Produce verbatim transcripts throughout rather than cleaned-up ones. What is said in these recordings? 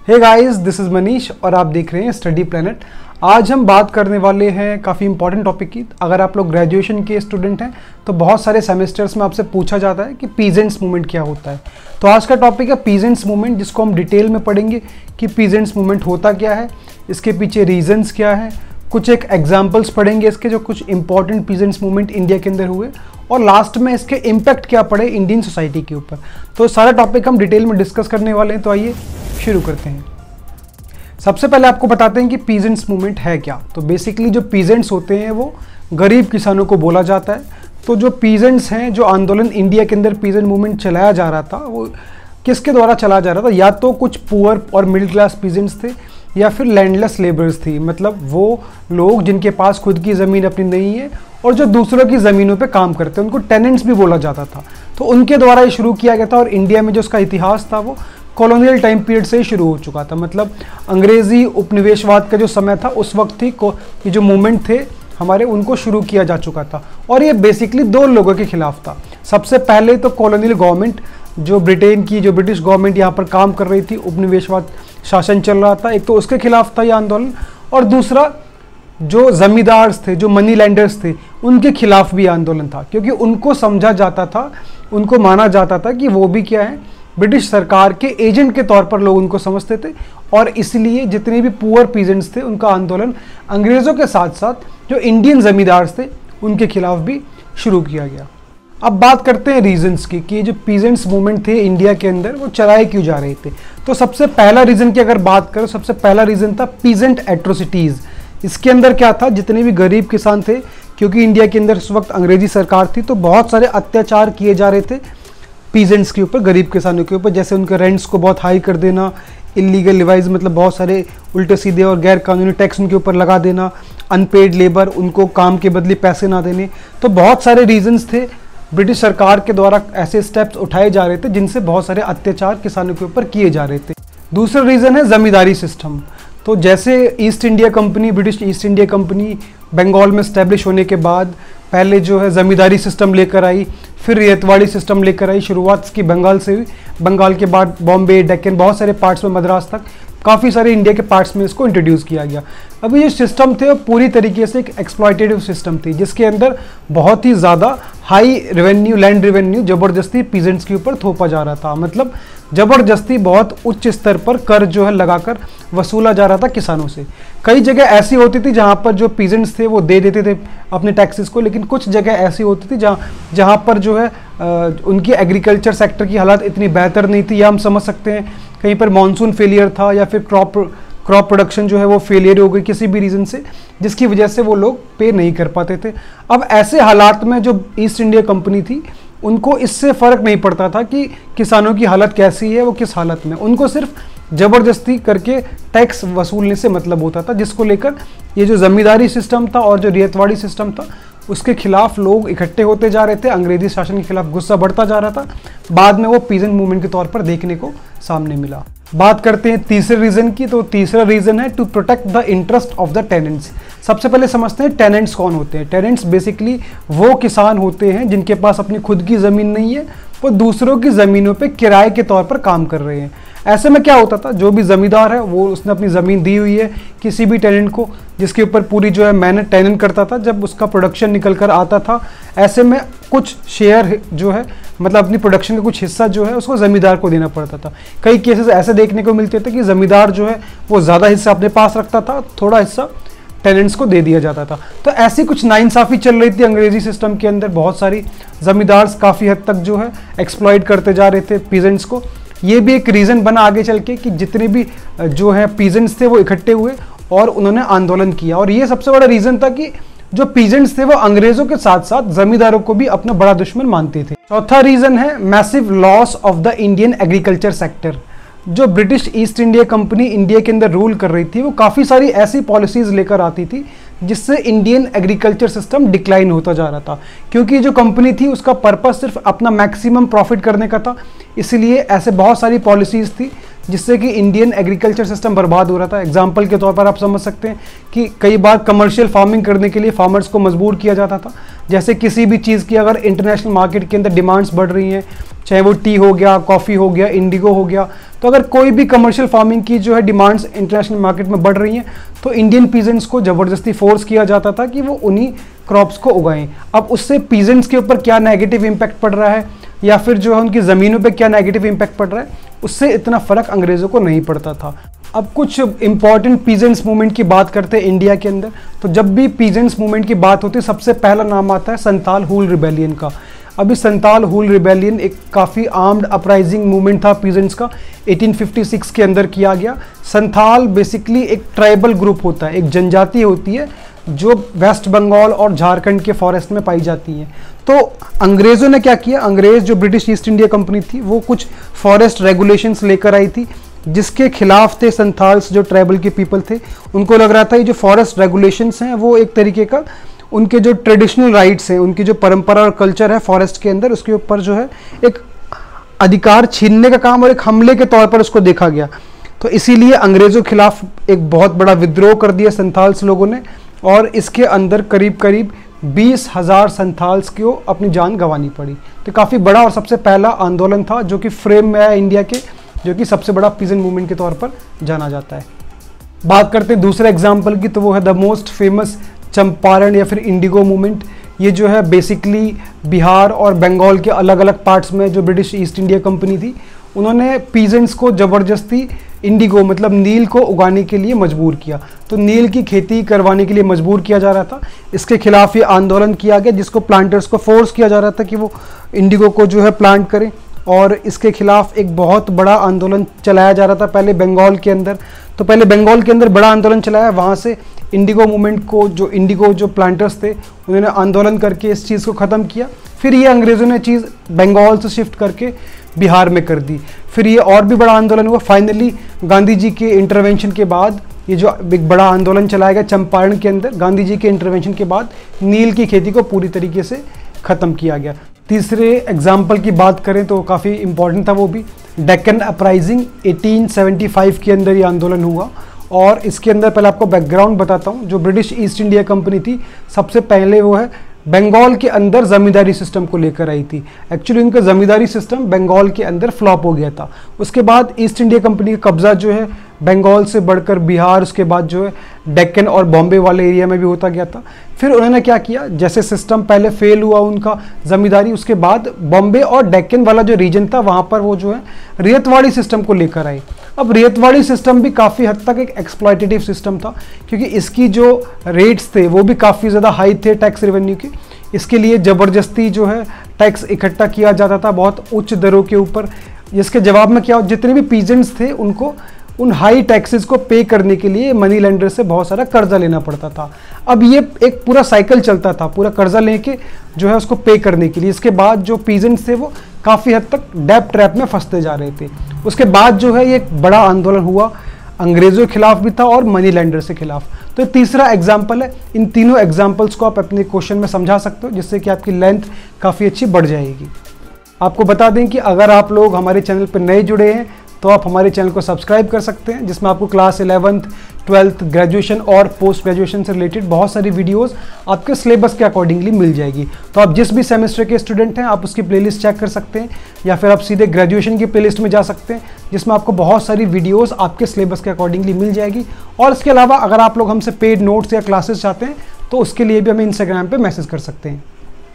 Hey guys, this is Manish और आप देख रहे हैं स्टडी प्लैनेट। आज हम बात करने वाले हैं काफ़ी इंपॉर्टेंट टॉपिक की। अगर आप लोग ग्रेजुएशन के स्टूडेंट हैं तो बहुत सारे सेमेस्टर्स में आपसे पूछा जाता है कि पीजेंट्स मूवमेंट क्या होता है। तो आज का टॉपिक है पीजेंट्स मूवमेंट, जिसको हम डिटेल में पढ़ेंगे कि पीजेंट्स मूवमेंट होता क्या है, इसके पीछे रीजंस क्या है, कुछ एक एग्जाम्पल्स पढ़ेंगे इसके जो कुछ इंपॉर्टेंट पीजेंट्स मूवमेंट इंडिया के अंदर हुए, और लास्ट में इसके इम्पैक्ट क्या पड़े इंडियन सोसाइटी के ऊपर। तो सारा टॉपिक हम डिटेल में डिस्कस करने वाले हैं। तो आइए शुरू करते हैं। सबसे पहले आपको बताते हैं कि पीजेंट्स मूवमेंट है क्या। तो बेसिकली जो पीजेंट्स होते हैं वो गरीब किसानों को बोला जाता है। तो जो पीजेंट्स हैं, जो आंदोलन इंडिया के अंदर पीजेंट मूवमेंट चलाया जा रहा था, वो किसके द्वारा चलाया जा रहा था? या तो कुछ पुअर और मिडिल क्लास पीजेंट्स थे, या फिर लैंडलेस लेबर्स थी, मतलब वो लोग जिनके पास खुद की ज़मीन अपनी नहीं है और जो दूसरों की ज़मीनों पे काम करते हैं, उनको टेनेंट्स भी बोला जाता था। तो उनके द्वारा ये शुरू किया गया था। और इंडिया में जो उसका इतिहास था वो कॉलोनियल टाइम पीरियड से ही शुरू हो चुका था। मतलब अंग्रेज़ी उपनिवेशवाद का जो समय था उस वक्त ही को ये जो मूवमेंट थे हमारे, उनको शुरू किया जा चुका था। और ये बेसिकली दो लोगों के खिलाफ था। सबसे पहले तो कॉलोनियल गवर्नमेंट, जो ब्रिटेन की जो ब्रिटिश गवर्नमेंट यहाँ पर काम कर रही थी, उपनिवेशवाद शासन चल रहा था, एक तो उसके खिलाफ था ये आंदोलन। और दूसरा जो जमींदार्स थे, जो मनी लैंडर्स थे, उनके खिलाफ भी आंदोलन था, क्योंकि उनको समझा जाता था, उनको माना जाता था कि वो भी क्या है, ब्रिटिश सरकार के एजेंट के तौर पर लोग उनको समझते थे। और इसलिए जितने भी पुअर पीजेंट्स थे उनका आंदोलन अंग्रेज़ों के साथ साथ जो इंडियन ज़मींदार थे उनके खिलाफ भी शुरू किया गया। अब बात करते हैं रीजंस की कि जो पीजेंट्स मूवमेंट थे इंडिया के अंदर वो चलाए क्यों जा रहे थे। तो सबसे पहला रीज़न की अगर बात करो, सबसे पहला रीज़न था पीजेंट एट्रोसिटीज़। इसके अंदर क्या था, जितने भी गरीब किसान थे, क्योंकि इंडिया के अंदर उस वक्त अंग्रेजी सरकार थी, तो बहुत सारे अत्याचार किए जा रहे थे पीजेंट्स के ऊपर, गरीब किसानों के ऊपर। जैसे उनके रेंट्स को बहुत हाई कर देना, इलीगल लिवाइज मतलब बहुत सारे उल्टे सीधे और गैर कानूनी टैक्स उनके ऊपर लगा देना, अनपेड लेबर, उनको काम के बदले पैसे ना देने। तो बहुत सारे रीजंस थे, ब्रिटिश सरकार के द्वारा ऐसे स्टेप्स उठाए जा रहे थे जिनसे बहुत सारे अत्याचार किसानों के ऊपर किए जा रहे थे। दूसरा रीज़न है ज़मींदारी सिस्टम। तो जैसे East India Company, British East India Company Bengal में स्टैब्लिश होने के बाद पहले जो है ज़मींदारी सिस्टम लेकर आई, फिर रेतवाड़ी सिस्टम लेकर आई। शुरुआत इसकी बंगाल से हुई, बंगाल के बाद बॉम्बे, डेक्कन, बहुत सारे पार्ट्स में, मद्रास तक काफ़ी सारे इंडिया के पार्ट्स में इसको इंट्रोड्यूस किया गया। अभी ये सिस्टम थे वो पूरी तरीके से एक एक्सप्लॉयटेटिव सिस्टम थी, जिसके अंदर बहुत ही ज़्यादा हाई रेवेन्यू, लैंड रेवेन्यू ज़बरदस्ती पीजेंट्स के ऊपर थोपा जा रहा था। मतलब ज़बरदस्ती बहुत उच्च स्तर पर कर जो है लगाकर वसूला जा रहा था किसानों से। कई जगह ऐसी होती थी जहाँ पर जो पीजेंट्स थे वो दे देते थे अपने टैक्सेस को, लेकिन कुछ जगह ऐसी होती थी जहाँ जहाँ पर जो है आ, उनकी एग्रीकल्चर सेक्टर की हालत इतनी बेहतर नहीं थी, या हम समझ सकते हैं कहीं पर मानसून फेलियर था, या फिर क्रॉप क्रॉप प्रोडक्शन जो है वो फेलियर हो गई किसी भी रीज़न से, जिसकी वजह से वो लोग पे नहीं कर पाते थे। अब ऐसे हालात में जो ईस्ट इंडिया कंपनी थी, उनको इससे फ़र्क नहीं पड़ता था कि किसानों की हालत कैसी है, वो किस हालत में, उनको सिर्फ ज़बरदस्ती करके टैक्स वसूलने से मतलब होता था, जिसको लेकर ये जो ज़मींदारी सिस्टम था और जो रेतवाड़ी सिस्टम था उसके खिलाफ लोग इकट्ठे होते जा रहे थे। अंग्रेजी शासन के खिलाफ गुस्सा बढ़ता जा रहा था। बाद में वो पीजेंट मूवमेंट के तौर पर देखने को सामने मिला। बात करते हैं तीसरे रीज़न की। तो तीसरा रीज़न है to protect the interest of the tenants. सबसे पहले समझते हैं टेनेंट्स कौन होते हैं। टेनेंट्स बेसिकली वो किसान होते हैं जिनके पास अपनी खुद की ज़मीन नहीं है, वो दूसरों की ज़मीनों पे किराए के तौर पर काम कर रहे हैं। ऐसे में क्या होता था, जो भी ज़मींदार है वो उसने अपनी ज़मीन दी हुई है किसी भी टेनेंट को, जिसके ऊपर पूरी जो है मेहनत टेनेंट करता था, जब उसका प्रोडक्शन निकल कर आता था, ऐसे में कुछ शेयर जो है, मतलब अपनी प्रोडक्शन का कुछ हिस्सा जो है उसको ज़मींदार को देना पड़ता था। कई केसेस ऐसे देखने को मिलते थे कि ज़मींदार जो है वो ज़्यादा हिस्सा अपने पास रखता था, थोड़ा हिस्सा टेनेंट्स को दे दिया जाता था। तो ऐसी कुछ नाइंसाफ़ी चल रही थी अंग्रेजी सिस्टम के अंदर। बहुत सारी ज़मींदार काफ़ी हद तक जो है एक्सप्लॉइट करते जा रहे थे पीजेंट्स को। ये भी एक रीज़न बना आगे चल के कि जितने भी जो है पीजेंट्स थे वो इकट्ठे हुए और उन्होंने आंदोलन किया। और ये सबसे बड़ा रीज़न था कि जो पीजेंट्स थे वो अंग्रेज़ों के साथ साथ ज़मींदारों को भी अपना बड़ा दुश्मन मानते थे। चौथा रीज़न है massive loss of the Indian agriculture sector. जो British East India Company India के अंदर रूल कर रही थी, वो काफ़ी सारी ऐसी पॉलिसीज़ लेकर आती थी जिससे इंडियन एग्रीकल्चर सिस्टम डिक्लाइन होता जा रहा था। क्योंकि जो कंपनी थी उसका पर्पस सिर्फ अपना मैक्सिमम प्रॉफिट करने का था, इसलिए ऐसे बहुत सारी पॉलिसीज़ थी जिससे कि इंडियन एग्रीकल्चर सिस्टम बर्बाद हो रहा था। एग्जाम्पल के तौर पर आप समझ सकते हैं कि कई बार कमर्शियल फार्मिंग करने के लिए फार्मर्स को मजबूर किया जाता था। जैसे किसी भी चीज़ की अगर इंटरनेशनल मार्केट के अंदर डिमांड्स बढ़ रही हैं, चाहे वो टी हो गया, कॉफ़ी हो गया, इंडिगो हो गया, तो अगर कोई भी कमर्शियल फार्मिंग की जो है डिमांड्स इंटरनेशनल मार्केट में बढ़ रही हैं तो इंडियन पीजेंट्स को ज़बरदस्ती फोर्स किया जाता था कि वो उन्हीं क्रॉप्स को उगाएं। अब उससे पीजेंट्स के ऊपर क्या नेगेटिव इम्पैक्ट पड़ रहा है या फिर जो है उनकी ज़मीनों पे क्या नेगेटिव इम्पैक्ट पड़ रहा है, उससे इतना फ़र्क अंग्रेज़ों को नहीं पड़ता था। अब कुछ इंपॉर्टेंट पीजेंट्स मूवमेंट की बात करते हैं इंडिया के अंदर। तो जब भी पीजेंट्स मूवमेंट की बात होती है सबसे पहला नाम आता है संताल हूल रिबेलियन का। अभी संताल हूल रिबेलियन एक काफ़ी आर्म्ड अपराइजिंग मूवमेंट था पीजेंट्स का, अठारह सौ छप्पन के अंदर किया गया। संथाल बेसिकली एक ट्राइबल ग्रुप होता है, एक जनजाति होती है जो वेस्ट बंगाल और झारखंड के फॉरेस्ट में पाई जाती है। तो अंग्रेज़ों ने क्या किया, अंग्रेज़ जो ब्रिटिश ईस्ट इंडिया कंपनी थी वो कुछ फॉरेस्ट रेगुलेशंस लेकर आई थी जिसके खिलाफ थे संथाल्स जो ट्राइबल के पीपल थे। उनको लग रहा था ये जो फॉरेस्ट रेगुलेशंस हैं वो एक तरीके का उनके जो ट्रेडिशनल राइट्स हैं, उनकी जो परंपरा और कल्चर है फॉरेस्ट के अंदर, उसके ऊपर जो है एक अधिकार छीनने का काम और एक हमले के तौर पर उसको देखा गया। तो इसीलिए अंग्रेज़ों के खिलाफ एक बहुत बड़ा विद्रोह कर दिया संथाल्स लोगों ने और इसके अंदर करीब करीब बीस हज़ार संथाल्स को अपनी जान गंवानी पड़ी। तो काफ़ी बड़ा और सबसे पहला आंदोलन था जो कि फ्रेम में आया इंडिया के, जो कि सबसे बड़ा पीजेंट मूवमेंट के तौर पर जाना जाता है। बात करते हैं दूसरे एग्जाम्पल की, तो वो है द मोस्ट फेमस चंपारण या फिर इंडिगो मूवमेंट। ये जो है बेसिकली बिहार और बंगाल के अलग अलग पार्ट्स में जो ब्रिटिश ईस्ट इंडिया कंपनी थी उन्होंने पीजेंट्स को ज़बरदस्ती इंडिगो मतलब नील को उगाने के लिए मजबूर किया। तो नील की खेती करवाने के लिए मजबूर किया जा रहा था। इसके खिलाफ ये आंदोलन किया गया जिसको प्लांटर्स को फोर्स किया जा रहा था कि वो इंडिगो को जो है प्लांट करें और इसके खिलाफ एक बहुत बड़ा आंदोलन चलाया जा रहा था पहले बंगाल के अंदर। तो पहले बंगाल के अंदर बड़ा आंदोलन चलाया, वहाँ से इंडिगो मूवमेंट को जो इंडिगो जो प्लांटर्स थे उन्होंने आंदोलन करके इस चीज़ को ख़त्म किया। फिर ये अंग्रेज़ों ने चीज़ बंगाल से शिफ्ट करके बिहार में कर दी। फिर ये और भी बड़ा आंदोलन हुआ। फाइनली गांधी जी के इंटरवेंशन के बाद ये जो एक बड़ा आंदोलन चलाया गया चंपारण के अंदर, गांधी जी के इंटरवेंशन के बाद नील की खेती को पूरी तरीके से ख़त्म किया गया। तीसरे एग्जाम्पल की बात करें तो काफ़ी इंपॉर्टेंट था वो भी, डेक्कन अपराइजिंग अठारह सौ पचहत्तर के अंदर ये आंदोलन हुआ। और इसके अंदर पहले आपको बैकग्राउंड बताता हूँ। जो ब्रिटिश ईस्ट इंडिया कंपनी थी सबसे पहले वो है बंगाल के अंदर ज़मींदारी सिस्टम को लेकर आई थी। एक्चुअली उनका ज़मींदारी सिस्टम बंगाल के अंदर फ्लॉप हो गया था। उसके बाद ईस्ट इंडिया कंपनी का कब्जा जो है बंगाल से बढ़कर बिहार, उसके बाद जो है डेक्कन और बॉम्बे वाले एरिया में भी होता गया था। फिर उन्होंने क्या किया, जैसे सिस्टम पहले फेल हुआ उनका ज़मींदारी, उसके बाद बॉम्बे और डेक्कन वाला जो रीजन था वहाँ पर वो जो है रियतवाड़ी सिस्टम को लेकर आए। अब रियतवाड़ी सिस्टम भी काफ़ी हद तक एक एक्सप्लॉयटेटिव सिस्टम था क्योंकि इसकी जो रेट्स थे वो भी काफ़ी ज़्यादा हाई थे टैक्स रेवेन्यू के। इसके लिए ज़बरदस्ती जो है टैक्स इकट्ठा किया जाता था बहुत उच्च दरों के ऊपर, जिसके जवाब में क्या, जितने भी पीजेंट्स थे उनको उन हाई टैक्सेस को पे करने के लिए मनी लेंडर से बहुत सारा कर्जा लेना पड़ता था। अब ये एक पूरा साइकिल चलता था, पूरा कर्जा लेके जो है उसको पे करने के लिए। इसके बाद जो पीजेंट्स थे वो काफ़ी हद तक डेब्ट ट्रैप में फंसते जा रहे थे। उसके बाद जो है ये एक बड़ा आंदोलन हुआ, अंग्रेज़ों के खिलाफ भी था और मनी लेंडर से खिलाफ। तो तीसरा एग्जाम्पल है। इन तीनों एग्जाम्पल्स को आप अपने क्वेश्चन में समझा सकते हो जिससे कि आपकी लेंथ काफ़ी अच्छी बढ़ जाएगी। आपको बता दें कि अगर आप लोग हमारे चैनल पर नए जुड़े हैं तो आप हमारे चैनल को सब्सक्राइब कर सकते हैं जिसमें आपको क्लास इलेवेंथ, ट्वेल्थ, ग्रेजुएशन और पोस्ट ग्रेजुएशन से रिलेटेड बहुत सारी वीडियोस आपके सिलेबस के अकॉर्डिंगली मिल जाएगी। तो आप जिस भी सेमेस्टर के स्टूडेंट हैं आप उसकी प्लेलिस्ट चेक कर सकते हैं या फिर आप सीधे ग्रेजुएशन की प्लेलिस्ट में जा सकते हैं जिसमें आपको बहुत सारी वीडियोज़ आपके सिलेबस के अकॉर्डिंगली मिल जाएगी। और इसके अलावा अगर आप लोग हमसे पेड नोट्स या क्लासेस चाहते हैं तो उसके लिए भी हमें इंस्टाग्राम पर मैसेज कर सकते हैं।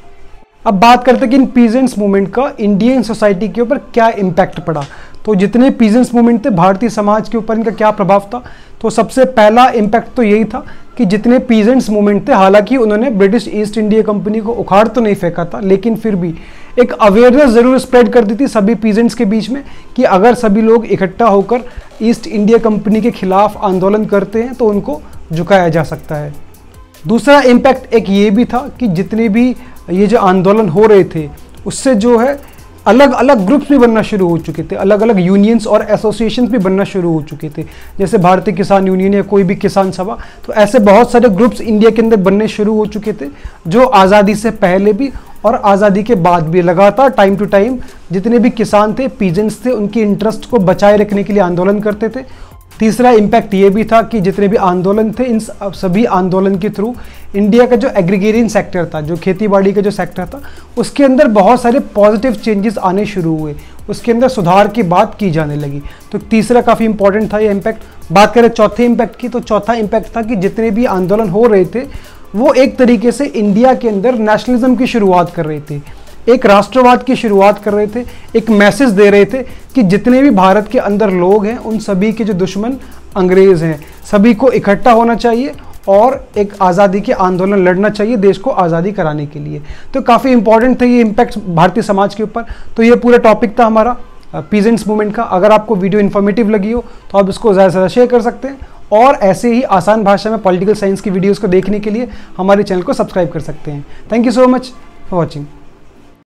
अब बात करते हैं कि इन पीजेंट्स मूवमेंट का इंडियन सोसाइटी के ऊपर क्या इम्पैक्ट पड़ा। तो जितने पीजेंट्स मूवमेंट थे भारतीय समाज के ऊपर इनका क्या प्रभाव था, तो सबसे पहला इम्पैक्ट तो यही था कि जितने पीजेंट्स मूवमेंट थे, हालांकि उन्होंने ब्रिटिश ईस्ट इंडिया कंपनी को उखाड़ तो नहीं फेंका था, लेकिन फिर भी एक अवेयरनेस ज़रूर स्प्रेड कर दी थी सभी पीजेंट्स के बीच में कि अगर सभी लोग इकट्ठा होकर ईस्ट इंडिया कंपनी के खिलाफ आंदोलन करते हैं तो उनको झुकाया जा सकता है। दूसरा इम्पैक्ट एक ये भी था कि जितने भी ये जो आंदोलन हो रहे थे उससे जो है अलग अलग ग्रुप्स भी बनना शुरू हो चुके थे, अलग अलग यूनियंस और एसोसिएशंस भी बनना शुरू हो चुके थे, जैसे भारतीय किसान यूनियन या कोई भी किसान सभा। तो ऐसे बहुत सारे ग्रुप्स इंडिया के अंदर बनने शुरू हो चुके थे जो आज़ादी से पहले भी और आज़ादी के बाद भी लगातार टाइम टू टाइम जितने भी किसान थे, पीजेंट्स थे, उनकी इंटरेस्ट को बचाए रखने के लिए आंदोलन करते थे। तीसरा इम्पैक्ट ये भी था कि जितने भी आंदोलन थे, इन सभी आंदोलन के थ्रू इंडिया का जो एग्रीगेरियन सेक्टर था, जो खेती बाड़ी का जो सेक्टर था, उसके अंदर बहुत सारे पॉजिटिव चेंजेस आने शुरू हुए, उसके अंदर सुधार की बात की जाने लगी। तो तीसरा काफ़ी इंपॉर्टेंट था ये इम्पैक्ट। बात करें चौथे इम्पैक्ट की, तो चौथा इम्पैक्ट था कि जितने भी आंदोलन हो रहे थे वो एक तरीके से इंडिया के अंदर नेशनलिज्म की शुरुआत कर रहे थे, एक राष्ट्रवाद की शुरुआत कर रहे थे, एक मैसेज दे रहे थे कि जितने भी भारत के अंदर लोग हैं उन सभी के जो दुश्मन अंग्रेज हैं, सभी को इकट्ठा होना चाहिए और एक आज़ादी के आंदोलन लड़ना चाहिए देश को आज़ादी कराने के लिए। तो काफ़ी इंपॉर्टेंट थे ये इम्पैक्ट भारतीय समाज के ऊपर। तो ये पूरा टॉपिक था हमारा पीजेंट्स मूवमेंट का। अगर आपको वीडियो इन्फॉर्मेटिव लगी हो तो आप इसको ज़्यादा से ज़्यादा शेयर कर सकते हैं, और ऐसे ही आसान भाषा में पॉलिटिकल साइंस की वीडियोज़ को देखने के लिए हमारे चैनल को सब्सक्राइब कर सकते हैं। Thank you so much for watching.